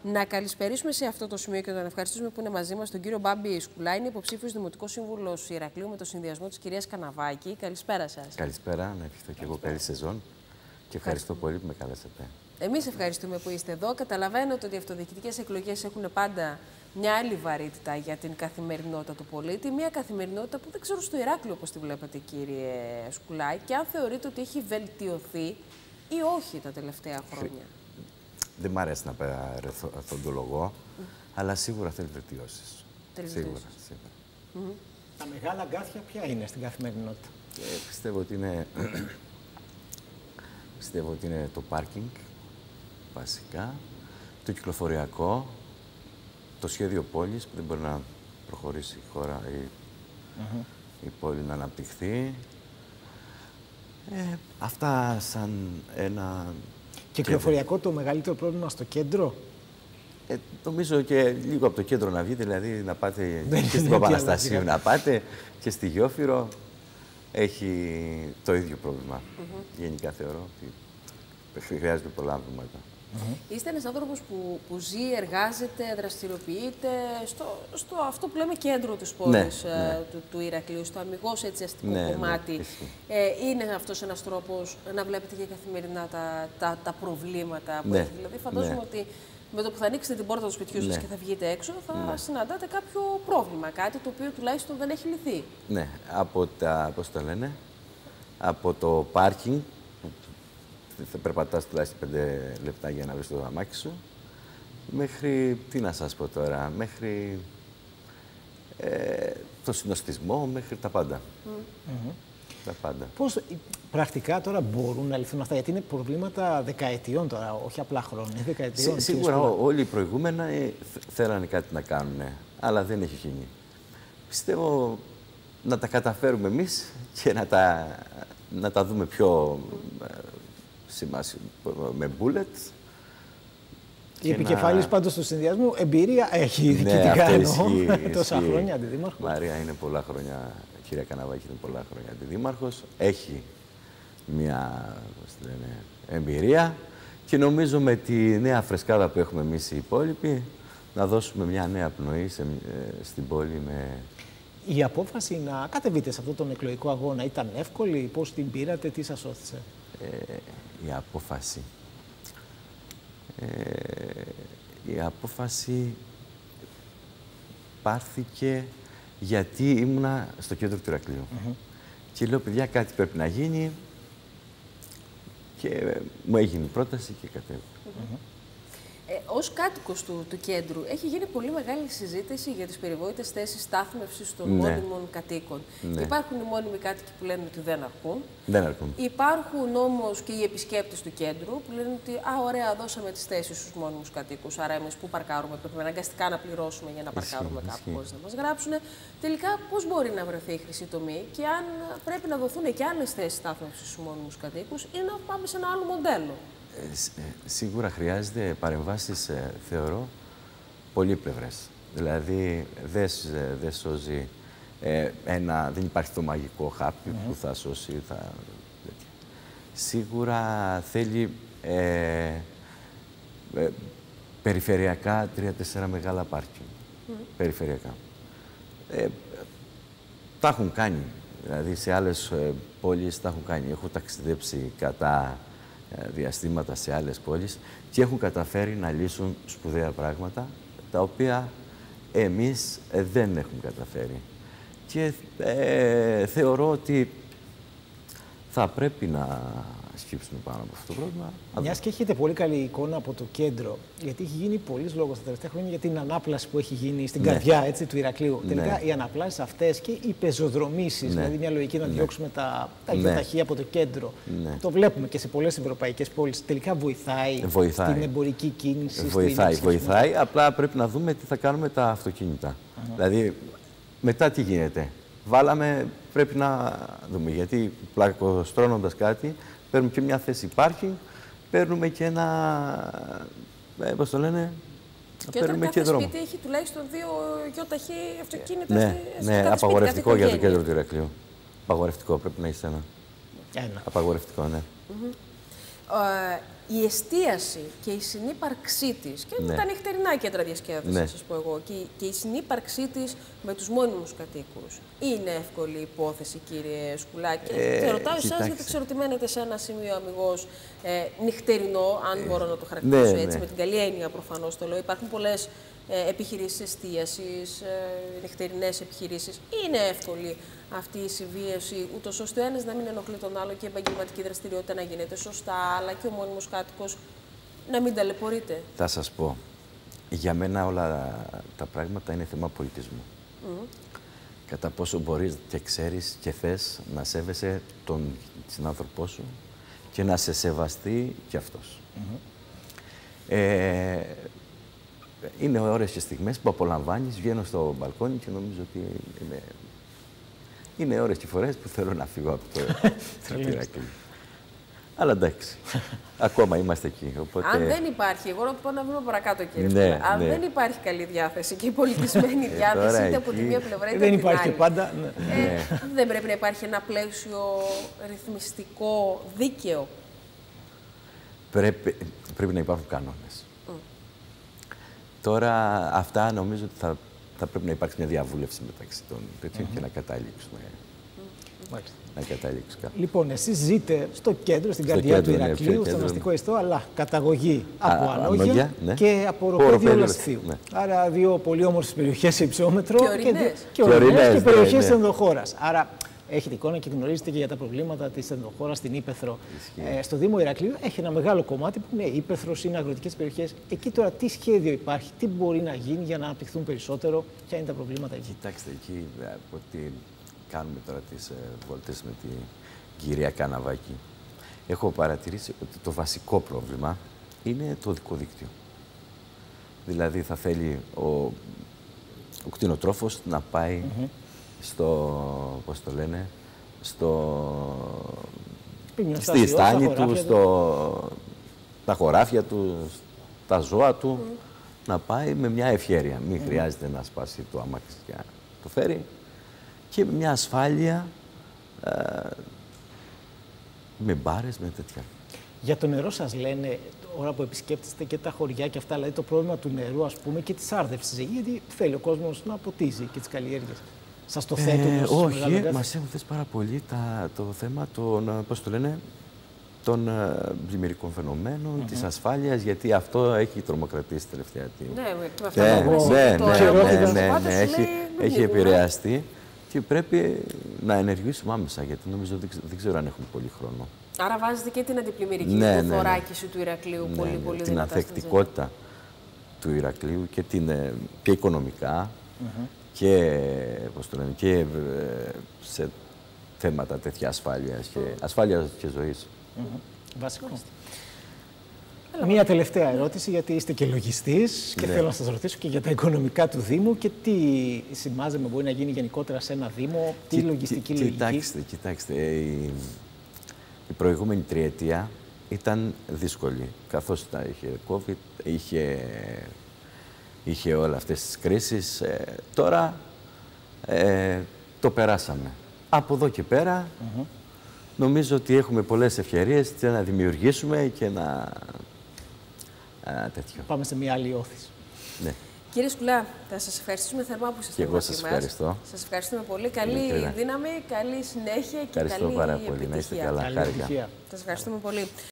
Να καλησπερίσουμε σε αυτό το σημείο και τον ευχαριστήσουμε που είναι μαζί μας τον κύριο Μπάμπη Σκουλά. Είναι υποψήφιος Δημοτικός Σύμβουλος Ηρακλείου με το συνδυασμό της κυρίας Καναβάκη. Καλησπέρα σας. Καλησπέρα, να ευχηθώ και εγώ καλή σεζόν και ευχαριστώ πολύ που με καλέσατε. Εμείς ευχαριστούμε που είστε εδώ. Καταλαβαίνετε ότι οι αυτοδιοικητικές εκλογές έχουν πάντα μια άλλη βαρύτητα για την καθημερινότητα του πολίτη. Μια καθημερινότητα που δεν ξέρω στο Ηράκλειο πώς τη βλέπετε, κύριε Σκουλά, και αν θεωρείτε ότι έχει βελτιωθεί ή όχι τα τελευταία χρόνια. Δεν μ' αρέσει να παρεθοντολογώ, αλλά σίγουρα θέλει βελτιώσεις. Σίγουρα. Τα μεγάλα αγκάθια ποια είναι στην καθημερινότητα? Πιστεύω ότι είναι το πάρκινγκ, βασικά, το κυκλοφοριακό, το σχέδιο πόλης, που δεν μπορεί να προχωρήσει η χώρα ή η πόλη να αναπτυχθεί. Αυτά σαν ένα... Κυκλοφοριακό το μεγαλύτερο πρόβλημα στο κέντρο. Νομίζω και λίγο από το κέντρο να βγείτε, δηλαδή να πάτε και στην Παπαναστασίου να πάτε και στη Γιόφυρο, έχει το ίδιο πρόβλημα. Γενικά θεωρώ ότι χρειάζεται πολλά βήματα. Είστε ένας άνθρωπος που ζει, εργάζεται, δραστηριοποιείται στο αυτό που λέμε κέντρο της πόλης του Ηρακλείου, στο αμιγώς έτσι αστικό κομμάτι. Είναι αυτός ένας τρόπος να βλέπετε και καθημερινά τα προβλήματα που έχει? Δηλαδή φαντάζομαι ότι με το που θα ανοίξετε την πόρτα του σπιτιού σας και θα βγείτε έξω, θα συναντάτε κάποιο πρόβλημα, κάτι το οποίο τουλάχιστον δεν έχει λυθεί. Ναι, από το πάρκινγκ, θα περπατάς τουλάχιστον 5 λεπτά για να βρεις το δαμάκι σου, μέχρι, τι να σας πω τώρα, μέχρι το συνοστισμό, μέχρι τα πάντα. Τα πάντα. Πώς πρακτικά τώρα μπορούν να λυθούν αυτά, γιατί είναι προβλήματα δεκαετιών τώρα, όχι απλά χρόνια, δεκαετιών. Σίγουρα όλοι οι προηγούμενοι θέλανε κάτι να κάνουν, αλλά δεν έχει γίνει. Πιστεύω να τα καταφέρουμε εμείς και να τα δούμε πιο με bullets. Η επικεφαλής πάντως του συνδυασμού εμπειρία έχει διοικητικά τόσα χρόνια αντιδήμαρχος. Μαρία είναι πολλά χρόνια, κυρία Καναβάκη είναι πολλά χρόνια αντιδήμαρχος. Έχει μια εμπειρία και νομίζω με τη νέα φρεσκάδα που έχουμε εμείς οι υπόλοιποι να δώσουμε μια νέα πνοή στην πόλη. Η απόφαση να κατεβείτε σε αυτόν τον εκλογικό αγώνα ήταν εύκολη? Πώς την πήρατε, τι σας όθησε? Η απόφαση πάρθηκε γιατί ήμουνα στο κέντρο του Ηρακλείου. Και λέω, παιδιά, κάτι πρέπει να γίνει και μου έγινε η πρόταση και κατέβηκα. Ως κάτοικος του κέντρου, έχει γίνει πολύ μεγάλη συζήτηση για τις περιβόητες θέσεις στάθμευσης των μόνιμων κατοίκων. Υπάρχουν οι μόνιμοι κάτοικοι που λένε ότι δεν αρκούν. Υπάρχουν όμως και οι επισκέπτες του κέντρου που λένε ότι ωραία, δώσαμε τις θέσεις στους μόνιμους κατοίκους. Άρα, εμείς που παρκάρουμε, πρέπει αναγκαστικά να πληρώσουμε για να παρκάρουμε κάπου χωρίς να μας γράψουν. Τελικά, πώς μπορεί να βρεθεί η χρυσή τομή και αν πρέπει να δοθούν και άλλες θέσεις στάθμευσης στους μόνιμους κατοίκους ή να πάμε σε ένα άλλο μοντέλο? Σίγουρα χρειάζεται παρεμβάσεις, θεωρώ, πολύπλευρες. Δηλαδή, δεν σώζει δεν υπάρχει το μαγικό χάπι που θα σώσει. Σίγουρα θέλει περιφερειακά 3-4 μεγάλα πάρκινγκ. Περιφερειακά. Τα έχουν κάνει. Δηλαδή, σε άλλες πόλεις τα έχουν κάνει. Έχω ταξιδέψει κατά διαστήματα σε άλλες πόλεις και έχουν καταφέρει να λύσουν σπουδαία πράγματα, τα οποία εμείς δεν έχουμε καταφέρει. Και θεωρώ ότι θα πρέπει να σκύψουμε πάνω από αυτό το πρόβλημα. Μιας και έχετε πολύ καλή εικόνα από το κέντρο, γιατί έχει γίνει πολλής λόγος τα τελευταία χρόνια για την ανάπλαση που έχει γίνει στην καρδιά του Ηρακλείου. Τελικά οι αναπλάσεις αυτές και οι πεζοδρομήσεις, δηλαδή μια λογική να διώξουμε τα υγειοταχεία από το κέντρο. Το βλέπουμε και σε πολλές ευρωπαϊκές πόλεις. Τελικά βοηθάει στην εμπορική κίνηση. Βοηθάει. Απλά πρέπει να δούμε τι θα κάνουμε τα αυτοκίνητα. Δηλαδή, μετά τι γίνεται. Πρέπει να δούμε, γιατί πλακοστρώνοντας κάτι, παίρνουμε και μια θέση πάρκινγκ, παίρνουμε και ένα, πώς το λένε, και παίρνουμε και δρόμο. Και σπίτι έχει τουλάχιστον 2 υγιοταχή αυτοκίνητα. Ναι, απαγορευτικό για το κέντρο του Ηρακλείου. Απαγορευτικό, πρέπει να έχει ένα. Απαγορευτικό, ναι. η εστίαση και η συνύπαρξή της, και με τα νυχτερινά κέντρα διασκέδασης, να σας πω εγώ, και η συνύπαρξή της με τους μόνιμους κατοίκους, είναι εύκολη υπόθεση, κύριε Σκουλάκη? Και ρωτάω εσάς, γιατί ξέρω ότι μένετε σε ένα σημείο αμιγώς νυχτερινό, αν μπορώ να το χαρακτηρίσω έτσι, με την καλή έννοια προφανώς το λέω. Υπάρχουν πολλές επιχειρήσεις εστίασης, νυχτερινές επιχειρήσεις. Είναι εύκολη αυτή η συμβίωση, ούτως ώστε ο ένας να μην ενοχλεί τον άλλο και η επαγγελματική δραστηριότητα να γίνεται σωστά, αλλά και ο μόνιμος κάτοικος να μην ταλαιπωρείται? Θα σας πω. Για μένα όλα τα πράγματα είναι θέμα πολιτισμού. Κατά πόσο μπορείς και ξέρεις και θες να σέβεσαι τον συνάνθρωπό σου και να σε σεβαστεί κι αυτός. Είναι ώρες και στιγμές που απολαμβάνεις, βγαίνω στο μπαλκόνι και νομίζω ότι είναι ώρες και φορές που θέλω να φύγω από το Ηράκλειο. Αλλά εντάξει, ακόμα είμαστε εκεί. Οπότε... Αν δεν υπάρχει, εγώ να πάω να βρω παρακάτω, κύριε. Αν δεν υπάρχει καλή διάθεση και η πολιτισμένη διάθεση, είτε από τη μία πλευρά είτε από την άλλη. Δεν υπάρχει πάντα. Δεν πρέπει να υπάρχει ένα πλαίσιο ρυθμιστικό, δίκαιο? Πρέπει να υπάρχουν κανόνες. Τώρα αυτά νομίζω ότι θα πρέπει να υπάρξει μια διαβούλευση μεταξύ των τέτοιων και να καταλήξουμε. Να καταλήξουμε κάπου. Λοιπόν, εσείς ζείτε στο κέντρο, στην καρδιά του Ηρακλείου, στο αστικό ιστό, αλλά καταγωγή από Ανόγια και από Ροπέδιο Λασθίου. Άρα δύο πολύ όμορφες περιοχές σε υψόμετρο και ορεινές και περιοχές της ενδοχώρας. Άρα έχετε εικόνα και γνωρίζετε και για τα προβλήματα της ενδοχώρας στην Ύπαιθρο. Στο Δήμο Ηρακλείου έχει ένα μεγάλο κομμάτι που είναι ύπαιθρος, είναι αγροτικές περιοχές. Εκεί τώρα τι σχέδιο υπάρχει, τι μπορεί να γίνει για να αναπτυχθούν περισσότερο, ποια είναι τα προβλήματα εκεί? Κοιτάξτε, εκεί από ό,τι κάνουμε τώρα τις βόλτες με την κυρία Καναβάκη, έχω παρατηρήσει ότι το βασικό πρόβλημα είναι το οδικό δίκτυο. Δηλαδή θα θέλει ο κτηνοτρόφος να πάει πώς το λένε, στη στάνη του, τα χωράφια του, τα ζώα του, να πάει με μια ευχέρεια. Μην χρειάζεται να σπάσει το αμάξι και να το φέρει, και με μια ασφάλεια, με μπάρες, με τέτοια. Για το νερό σας λένε, ώρα που επισκέπτεστε και τα χωριά και αυτά, δηλαδή το πρόβλημα του νερού, ας πούμε, και της άρδευσης, γιατί θέλει ο κόσμος να ποτίζει και τις καλλιέργειες. Σας το θέτουν? Όχι, μας έχουν θέσει πάρα πολύ το θέμα των πλημμυρικών φαινομένων, της ασφάλειας, γιατί αυτό έχει τρομοκρατήσει τελευταία έχει επηρεαστεί και πρέπει να ενεργήσουμε άμεσα, γιατί νομίζω δεν ξέρω αν έχουμε πολύ χρόνο. Άρα βάζετε και την αντιπλημμυρική θωράκιση του Ηρακλείου πολύ δυνατά. Την ανθεκτικότητα του Ηρακλείου και οικονομικά και σε θέματα τέτοια ασφάλειας και ζωής. Βασικό. Μία τελευταία ερώτηση, γιατί είστε και λογιστής και θέλω να σας ρωτήσω και για τα οικονομικά του Δήμου και τι σημάζεμε μπορεί να γίνει γενικότερα σε ένα Δήμο, τι λογιστική λογική. Κοιτάξτε, η προηγούμενη τριετία ήταν δύσκολη, καθώς είχε COVID, είχε όλα αυτές τις κρίσεις. Τώρα το περάσαμε. Από εδώ και πέρα νομίζω ότι έχουμε πολλές ευκαιρίες να δημιουργήσουμε και να... τέτοιο. Πάμε σε μια άλλη όθηση. Ναι. Κύριε Σκουλά, θα σας ευχαριστήσουμε θερμά που είστε εδώ. Και εγώ σας ευχαριστώ. Σας ευχαριστούμε πολύ. Καλή δύναμη, καλή συνέχεια και καλή επιτυχία. Ευχαριστώ πάρα πολύ. Να είστε καλά. Καλή επιτυχία. Σας ευχαριστούμε πολύ.